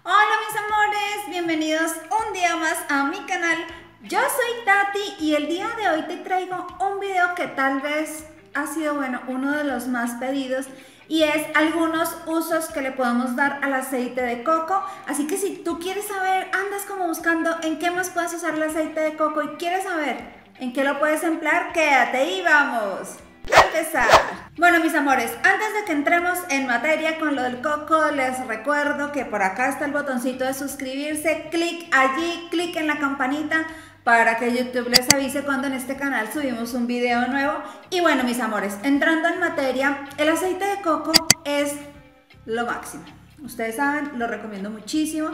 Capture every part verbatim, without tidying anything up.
Hola mis amores, bienvenidos un día más a mi canal. Yo soy Tati y el día de hoy te traigo un video que tal vez ha sido, bueno, uno de los más pedidos y es algunos usos que le podemos dar al aceite de coco. Así que si tú quieres saber, andas como buscando en qué más puedes usar el aceite de coco y quieres saber en qué lo puedes emplear, quédate y vamos a empezar. Bueno mis amores, antes de que entremos en materia con lo del coco, les recuerdo que por acá está el botoncito de suscribirse, clic allí, clic en la campanita para que YouTube les avise cuando en este canal subimos un video nuevo. Y bueno mis amores, entrando en materia, el aceite de coco es lo máximo. Ustedes saben, lo recomiendo muchísimo.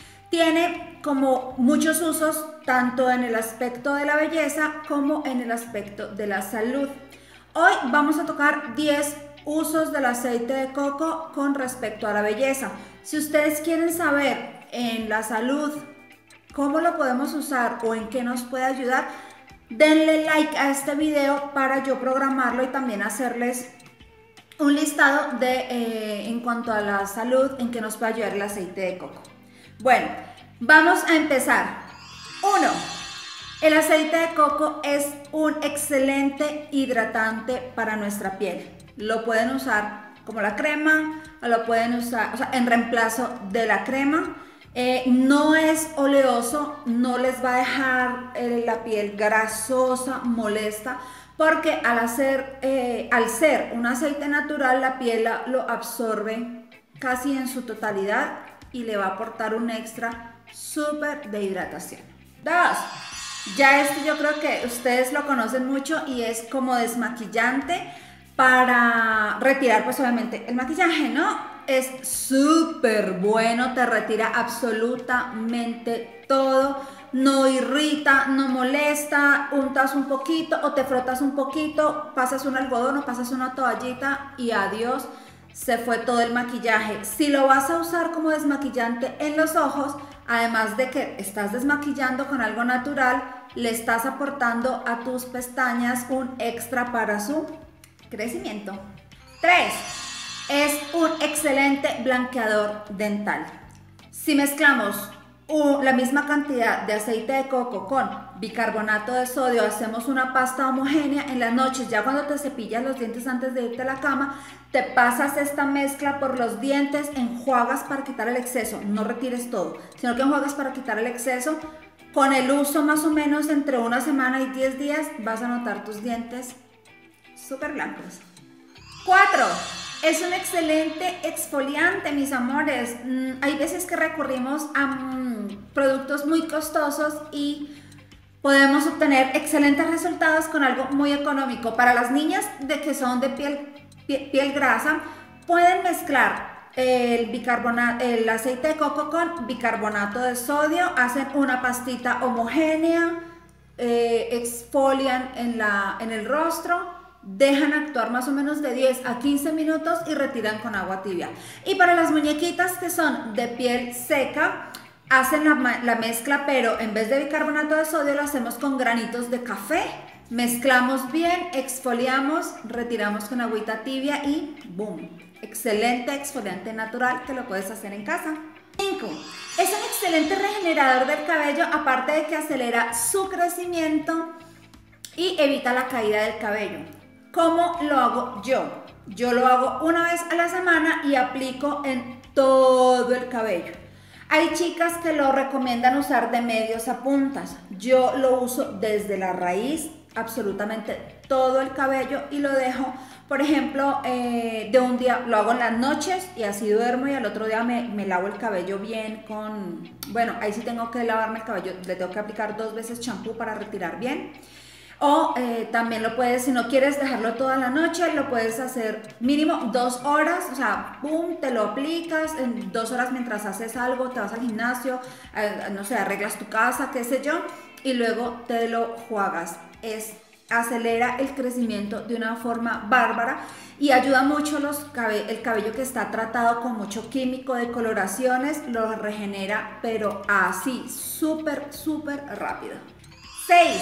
Tiene como muchos usos, tanto en el aspecto de la belleza como en el aspecto de la salud. Hoy vamos a tocar diez usos del aceite de coco con respecto a la belleza. Si ustedes quieren saber en la salud cómo lo podemos usar o en qué nos puede ayudar, denle like a este video para yo programarlo y también hacerles un listado de eh, en cuanto a la salud, en qué nos puede ayudar el aceite de coco. Bueno, vamos a empezar. uno. El aceite de coco es un excelente hidratante para nuestra piel. Lo pueden usar como la crema o lo pueden usar, o sea, en reemplazo de la crema. Eh, no es oleoso, no les va a dejar eh, la piel grasosa, molesta, porque al, hacer, eh, al ser un aceite natural, la piel lo absorbe casi en su totalidad y le va a aportar un extra súper de hidratación. Dos. Ya este yo creo que ustedes lo conocen mucho y es como desmaquillante para retirar pues obviamente el maquillaje, ¿no? Es súper bueno, te retira absolutamente todo, no irrita, no molesta, untas un poquito o te frotas un poquito, pasas un algodón o pasas una toallita y adiós, se fue todo el maquillaje. Si lo vas a usar como desmaquillante en los ojos, además de que estás desmaquillando con algo natural, le estás aportando a tus pestañas un extra para su crecimiento. tres. Es un excelente blanqueador dental. Si mezclamos uh, la misma cantidad de aceite de coco con bicarbonato de sodio, hacemos una pasta homogénea en las noches, ya cuando te cepillas los dientes antes de irte a la cama, te pasas esta mezcla por los dientes, enjuagas para quitar el exceso, no retires todo, sino que enjuagas para quitar el exceso. Con el uso más o menos entre una semana y diez días vas a notar tus dientes súper blancos. cuatro. Es un excelente exfoliante, mis amores. Mm, hay veces que recurrimos a mm, productos muy costosos y podemos obtener excelentes resultados con algo muy económico. Para las niñas de que son de piel, piel, piel grasa, pueden mezclar el, bicarbonato, el aceite de coco con bicarbonato de sodio, hacen una pastita homogénea, eh, exfolian en, la, en el rostro, dejan actuar más o menos de diez a quince minutos y retiran con agua tibia. Y para las muñequitas que son de piel seca, hacen la, la mezcla, pero en vez de bicarbonato de sodio lo hacemos con granitos de café. Mezclamos bien, exfoliamos, retiramos con agüita tibia y ¡boom! Excelente exfoliante natural que lo puedes hacer en casa. cinco. Es un excelente regenerador del cabello, aparte de que acelera su crecimiento y evita la caída del cabello. ¿Cómo lo hago yo? Yo lo hago una vez a la semana y aplico en todo el cabello. Hay chicas que lo recomiendan usar de medios a puntas. Yo lo uso desde la raíz, absolutamente todo el cabello, y lo dejo, por ejemplo, eh, de un día, lo hago en las noches y así duermo y al otro día me, me lavo el cabello bien con, bueno, ahí sí tengo que lavarme el cabello, le tengo que aplicar dos veces champú para retirar bien. O eh, también lo puedes, si no quieres dejarlo toda la noche, lo puedes hacer mínimo dos horas, o sea, boom, te lo aplicas en dos horas mientras haces algo, te vas al gimnasio, eh, no sé, arreglas tu casa, qué sé yo, y luego te lo juegas. Es, acelera el crecimiento de una forma bárbara y ayuda mucho los cabe el cabello que está tratado con mucho químico de coloraciones, lo regenera, pero así, súper, súper rápido. seis.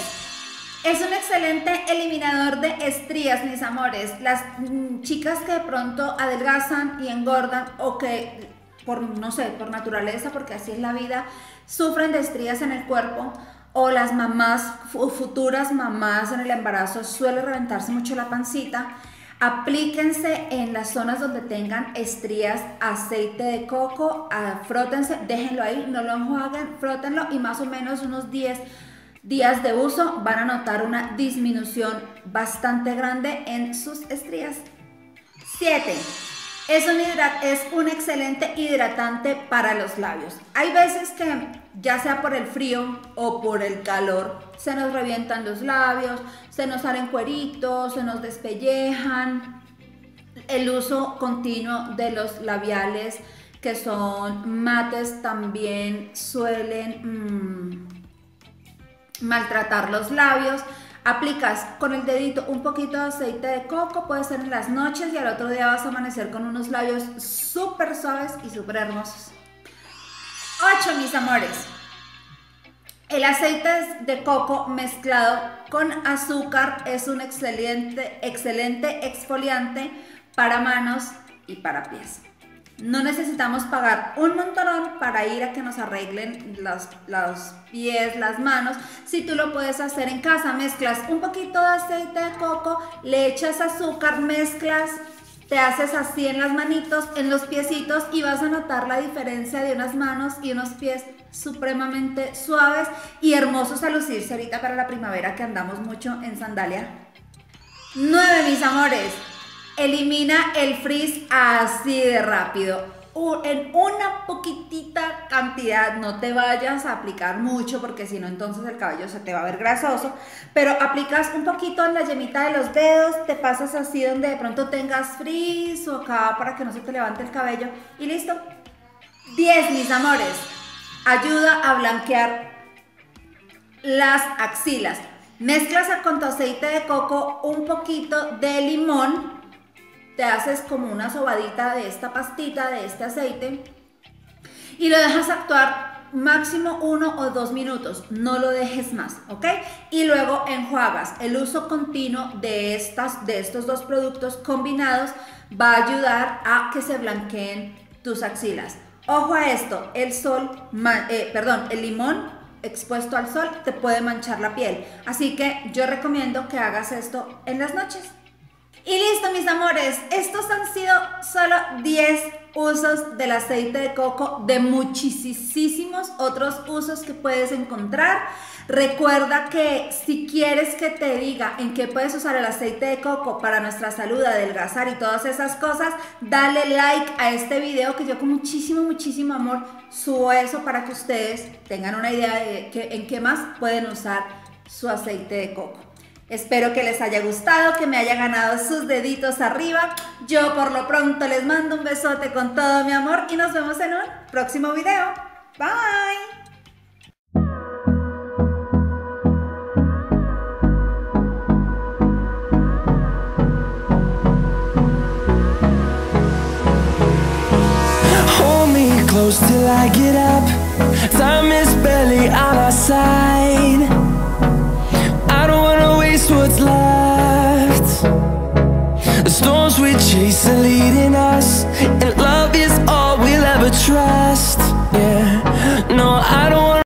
Es un excelente eliminador de estrías, mis amores. Las mm, chicas que de pronto adelgazan y engordan o que por, no sé, por naturaleza, porque así es la vida, sufren de estrías en el cuerpo, o las mamás, futuras mamás en el embarazo, suele reventarse mucho la pancita, aplíquense en las zonas donde tengan estrías aceite de coco, frótense, déjenlo ahí, no lo enjuaguen, frótenlo y más o menos unos diez días de uso van a notar una disminución bastante grande en sus estrías. siete. Es un, es un excelente hidratante para los labios. Hay veces que, ya sea por el frío o por el calor, se nos revientan los labios, se nos salen cueritos, se nos despellejan. El uso continuo de los labiales que son mates también suelen mmm, maltratar los labios. Aplicas con el dedito un poquito de aceite de coco, puede ser en las noches, y al otro día vas a amanecer con unos labios súper suaves y súper hermosos. ocho, mis amores. El aceite de coco mezclado con azúcar es un excelente, excelente exfoliante para manos y para pies. No necesitamos pagar un montonón para ir a que nos arreglen los, los pies, las manos. Si tú lo puedes hacer en casa, mezclas un poquito de aceite de coco, le echas azúcar, mezclas, te haces así en las manitos, en los piecitos, y vas a notar la diferencia de unas manos y unos pies supremamente suaves y hermosos a lucirse ahorita para la primavera, que andamos mucho en sandalia. nueve, mis amores. Elimina el frizz así de rápido, en una poquitita cantidad. No te vayas a aplicar mucho, porque si no entonces el cabello se te va a ver grasoso, pero aplicas un poquito en la yemita de los dedos, te pasas así donde de pronto tengas frizz o acá para que no se te levante el cabello y listo. diez, mis amores, ayuda a blanquear las axilas. Mezclas con tu aceite de coco un poquito de limón, te haces como una sobadita de esta pastita, de este aceite, y lo dejas actuar máximo uno o dos minutos, no lo dejes más, ¿ok? Y luego enjuagas. El uso continuo de, estas, de estos dos productos combinados va a ayudar a que se blanqueen tus axilas. Ojo a esto, el sol, eh, perdón, el limón expuesto al sol te puede manchar la piel, así que yo recomiendo que hagas esto en las noches. Y listo, mis amores, estos han sido solo diez usos del aceite de coco, de muchísimos otros usos que puedes encontrar. Recuerda que si quieres que te diga en qué puedes usar el aceite de coco para nuestra salud, adelgazar y todas esas cosas, dale like a este video, que yo con muchísimo, muchísimo amor subo eso para que ustedes tengan una idea de que, en qué más pueden usar su aceite de coco. Espero que les haya gustado, que me haya ganado sus deditos arriba. Yo por lo pronto les mando un besote con todo mi amor y nos vemos en un próximo video. Bye. Hold me close till I get up. Time is barely on our side. I don't wanna waste what's left. The storms we chase are leading us, and love is all we'll ever trust. Yeah, no, I don't